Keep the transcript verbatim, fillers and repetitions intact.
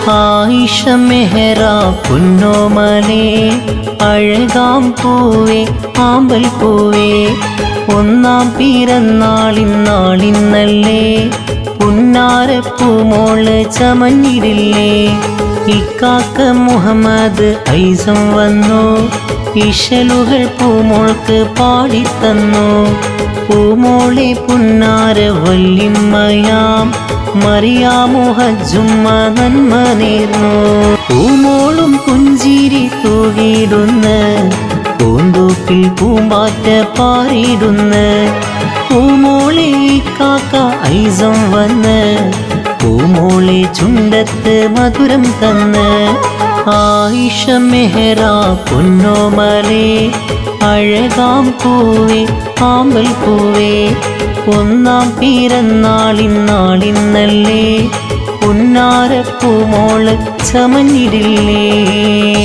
ആയിഷ മെഹ്റ പൊന്നോമലേ അഴകാം പൂവേ ആമ്പൽ പൂവേ ഒന്നാം പിറന്നാളിന്നാളിന്നല്ലേ പുന്നാരപ്പൂമോള് ചമഞ്ഞിടില്ലേ ഇക്കാക്ക മുഹമ്മദ് ഐസം വന്നു ഇശലുകൾ പൂമോൾക്ക് പാടിത്തന്നു പൂമോളെ പുന്നാര വല്ലിമ്മയാം മറിയാമു ഹജ്ജുമ്മ നന്മ നേർന്നു പൂമോളും പുഞ്ചിരി തൂകിടുന്ന പൂന്തോപ്പിൽ പൂമ്പാറ്റ പാറിയിടുന്ന പൂമോളെ കാക്ക ഐസം വന്ന് പൂമോളെ ചുണ്ടത്ത് മധുരം തന്ന് ആയിഷ മെഹ്റ പൊന്നോമലേ അഴകാം പൂവേ ആമ്പൽ പൂവേ ഒന്നാം പിറന്നാളിന്നാളിന്നല്ലേ പുന്നാരപ്പൂമോള് ചമഞ്ഞിടില്ലേ.